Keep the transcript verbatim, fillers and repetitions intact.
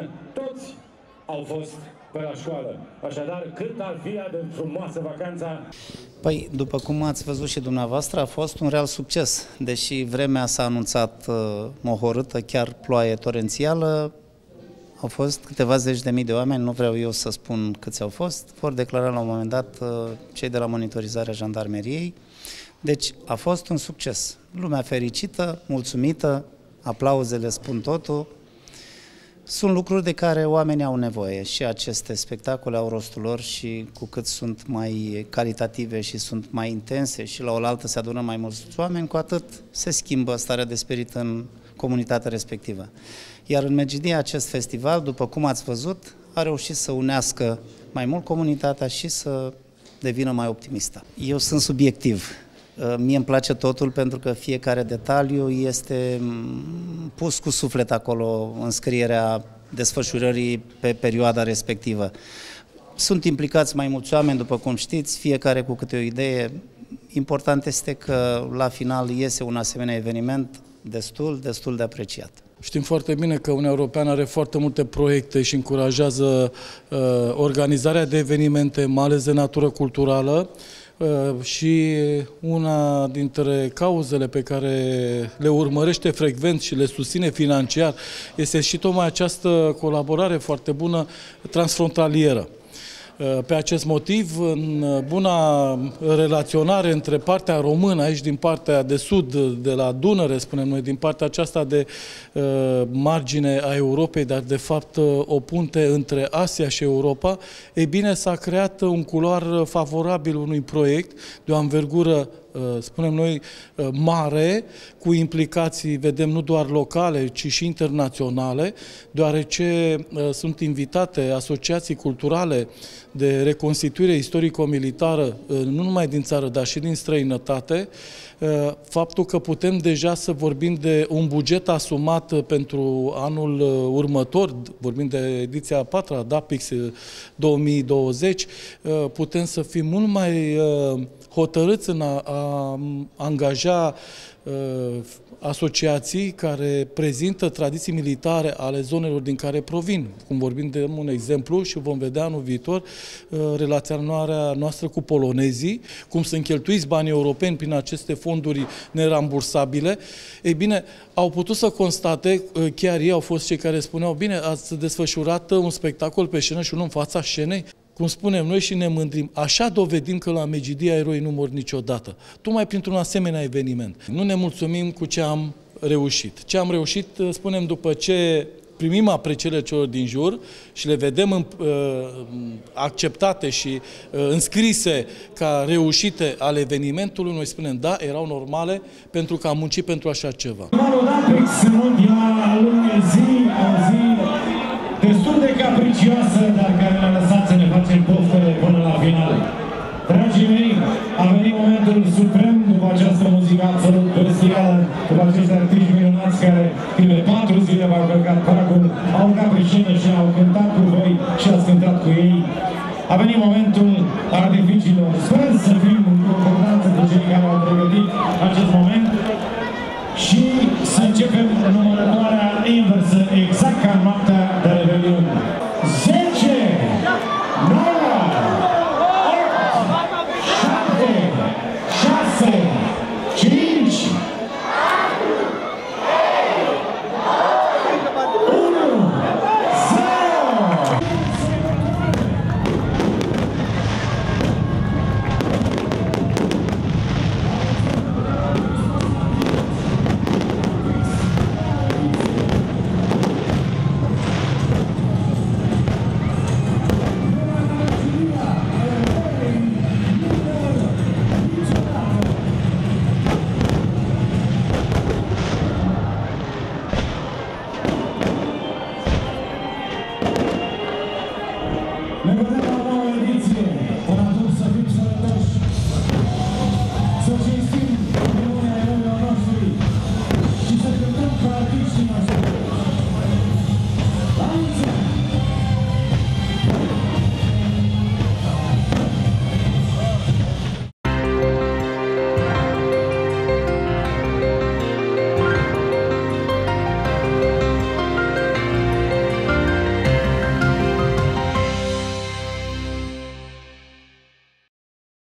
toți au fost pe la școală. Așadar, cât ar fi de frumoasă vacanța? Păi, după cum ați văzut și dumneavoastră, a fost un real succes. Deși vremea s-a anunțat uh, mohorâtă, chiar ploaie torențială, au fost câteva zeci de mii de oameni, nu vreau eu să spun câți au fost, vor declara la un moment dat uh, cei de la monitorizarea jandarmeriei. Deci a fost un succes. Lumea fericită, mulțumită, aplauzele spun totul. Sunt lucruri de care oamenii au nevoie și aceste spectacole au rostul lor și cu cât sunt mai calitative și sunt mai intense și la oaltă se adună mai mulți oameni, cu atât se schimbă starea de spirit în comunitatea respectivă. Iar în Medgidia acest festival, după cum ați văzut, a reușit să unească mai mult comunitatea și să devină mai optimistă. Eu sunt subiectiv. Mie îmi place totul pentru că fiecare detaliu este pus cu suflet acolo în scrierea desfășurării pe perioada respectivă. Sunt implicați mai mulți oameni, după cum știți, fiecare cu câte o idee. Important este că la final iese un asemenea eveniment destul, destul de apreciat. Știm foarte bine că Uniunea Europeană are foarte multe proiecte și încurajează uh, organizarea de evenimente, mai ales de natură culturală. Și una dintre cauzele pe care le urmărește frecvent și le susține financiar este și tocmai această colaborare foarte bună transfrontalieră. Pe acest motiv, în buna relaționare între partea română, aici din partea de sud, de la Dunăre, spunem noi, din partea aceasta de uh, margine a Europei, dar de fapt o punte între Asia și Europa, ei bine, s-a creat un culoar favorabil unui proiect de o anvergură, spunem noi, mare, cu implicații, vedem, nu doar locale, ci și internaționale, deoarece sunt invitate asociații culturale de reconstituire istorico-militară, nu numai din țară, dar și din străinătate. Faptul că putem deja să vorbim de un buget asumat pentru anul următor, vorbim de ediția a patra, DAPIX două mii douăzeci, putem să fim mult mai hotărâți în a, a angaja uh, asociații care prezintă tradiții militare ale zonelor din care provin. Cum vorbim de un exemplu și vom vedea anul viitor uh, relaționarea noastră cu polonezii, cum sunt cheltuiți banii europeni prin aceste fonduri nerambursabile. Ei bine, au putut să constate, uh, chiar ei au fost cei care spuneau, bine, ați desfășurat un spectacol pe scenă și unul în fața scenei. Cum spunem noi și ne mândrim, așa dovedim că la Medgidia eroii nu mor niciodată, tocmai printr-un asemenea eveniment. Nu ne mulțumim cu ce am reușit. Ce am reușit, spunem, după ce primim aprecierile celor din jur și le vedem în, uh, acceptate și uh, înscrise ca reușite ale evenimentului, noi spunem, da, erau normale pentru că am muncit pentru așa ceva. Destul de capricioasă, dar care ne-a lăsat să ne facem poftă până la final. Dragii mei, a venit momentul suprem după această muzică absolut bestială, după acești artiști minunați care timp de patru zile v-au călcat pragul, au urcat pe scenă și au cântat cu voi și ați cântat cu ei. A venit momentul artificiilor. Sper să fim în concordanță cu cei care au pregătit acest moment și să începem numărătoarea inversă, exact ca noaptea de Revelion. zece, nouă, opt, șapte, șase, cinci, unu, zero! Ne vedem la